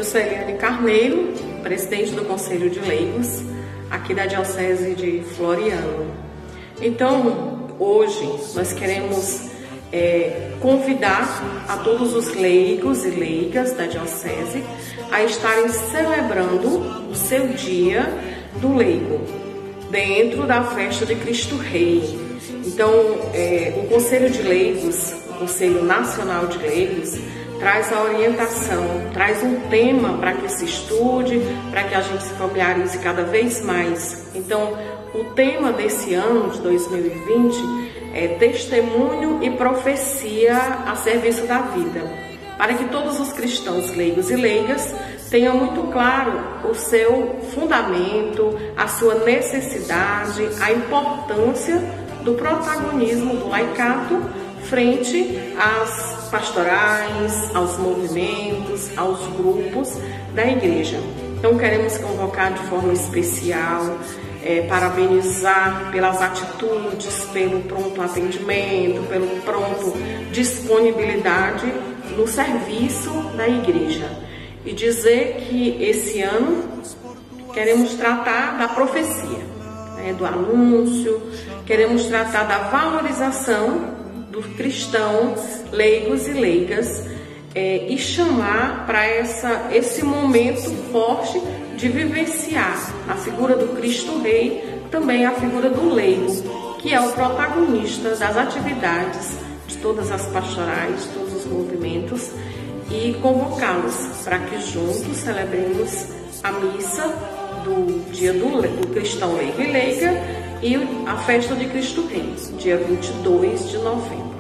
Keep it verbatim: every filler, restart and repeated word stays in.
sou Eliane Carneiro, presidente do Conselho de Leigos, aqui da Diocese de Floriano. Então, hoje nós queremos é, convidar a todos os leigos e leigas da Diocese a estarem celebrando o seu dia do leigo, dentro da festa de Cristo Rei. Então, é, o Conselho de Leigos, o Conselho Nacional de Leigos, traz a orientação, traz um tema para que se estude, para que a gente se familiarize cada vez mais. Então, o tema desse ano de dois mil e vinte é testemunho e profecia a serviço da vida, para que todos os cristãos leigos e leigas tenham muito claro o seu fundamento, a sua necessidade, a importância do protagonismo do laicato frente às pastorais, aos movimentos, aos grupos da igreja. Então queremos convocar de forma especial, é, parabenizar pelas atitudes, pelo pronto atendimento, pelo pronto disponibilidade no serviço da igreja. E dizer que esse ano queremos tratar da profecia, né, do anúncio, queremos tratar da valorização dos cristãos, leigos e leigas, é, e chamar para essa esse momento forte de vivenciar a figura do Cristo Rei, também a figura do leigo, que é o protagonista das atividades de todas as pastorais, de todos os movimentos, e convocá-los para que juntos celebremos a missa do dia do, do cristão leigo e leiga e a festa de Cristo Rei, dia vinte e dois de novembro.